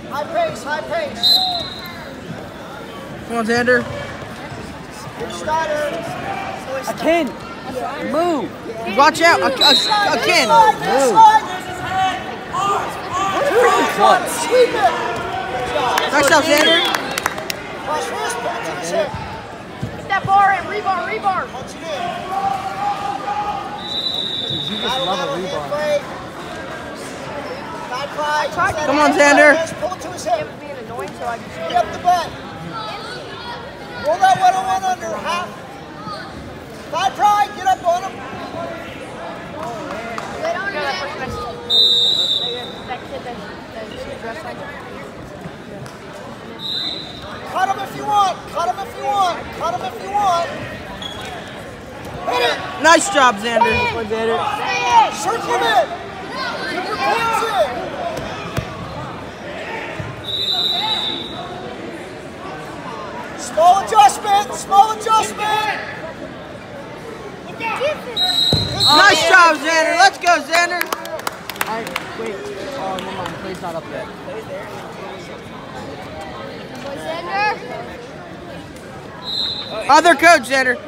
High pace, high pace. Come on, Zander. Good starter. Akin, move. Watch out, Akin. Move. What? Sweep it. Nice job, Zander. Watch this, punch in his hip. Get that bar in, rebar, rebar. Punch it in. You just love a rebar. Come on, Zander. Pull it to his hip. It was being annoying, so I just Get up the butt. Roll that 101 under. Half. Thigh pride. Get up on him. That kid that dressed like Cut him if you want. Cut him if you want. Cut him if you want. Hit it. Nice job, Zander. Circle him in. Keep your pants in. Small adjustment. Small adjustment. Nice job, Zander. Let's go, Zander. Wait. Oh, never mind. Play's not up yet. Zander. Other coach, Zander.